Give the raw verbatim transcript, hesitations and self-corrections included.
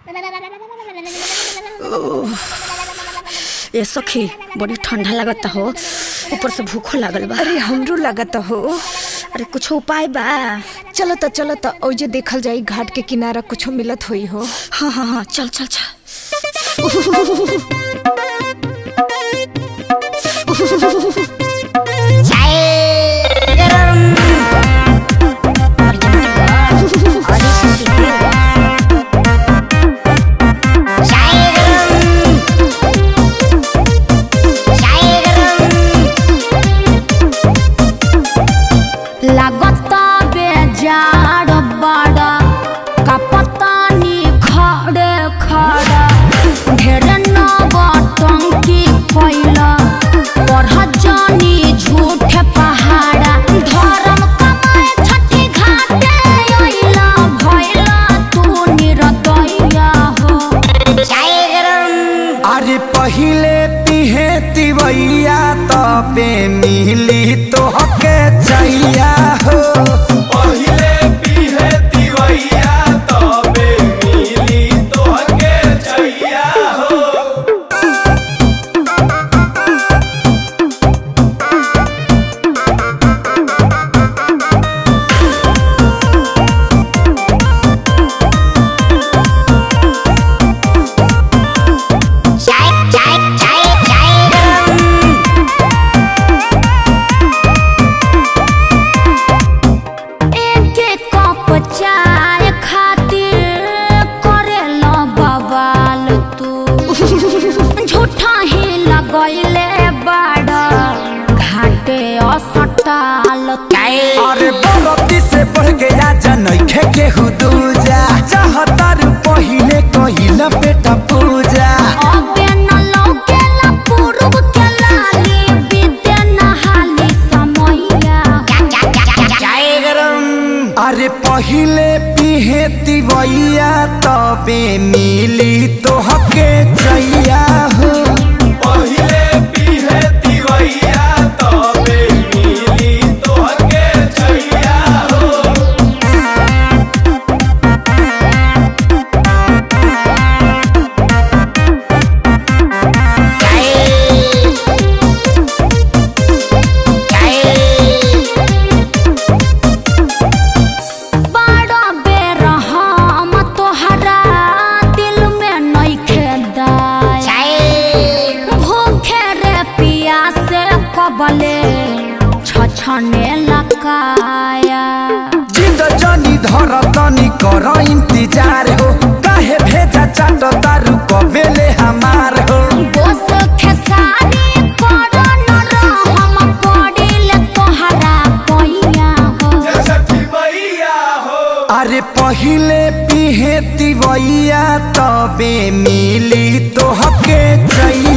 ये सखी बड़ी ठंडा लगता हो, ऊपर से भूखो लागल बा। अरे हमरो लगता हो। अरे कुछ उपाय बा? चलो तो चलो तो ओजे देखल जाई, घाट के किनारा कुछ मिलत होई हो। हाँ हाँ हाँ चल चल चल। लगता बेजार बड़ा कपतानी खड़े खड़ा ढेर नौटंकी कैला पढ़ जानी झूठ पहाड़ा धर्म कमाए छठी घाटे अइला भइला तू निरतैया हो। अरे पहिले पिहे तिवैया तबे मिली तो हके चाहिया हो। पहिले पिहे तिवैया तबे मिली तो हके चाहिया हो। चाय खातिर करेला बवाल तू झूठा ही लगैले बाड़ा घाटे असटाल। अरे बरती से बढ़ गया जनैखे के हुदूजा चाहतारू पहिले कहिला बेटा पूजा। अबे न लौकेला पूर्व के लाली विद्या नहाली समैया। अरे पहिले पिहे तिवैया तबे मिली तो हके चाहिया हो। पहिले पिहे तिवैया तबे मिली तो हके चाहिया हो। बड़ा बेरहम तोहरा दिल में नइखे दाया भूखे रे पियासे कबले छछने लकाया। जिंद जनी धर तनी कर इंतजार हो काहे भेजा चाट तारू कबेले हमार हो। बोस खेसारी कर न रहम पड़िले तोहरा पैया हो। छठी मैया हो। अरे पहिले पिहे तिवैया तबे मिली तो हके चाहिया।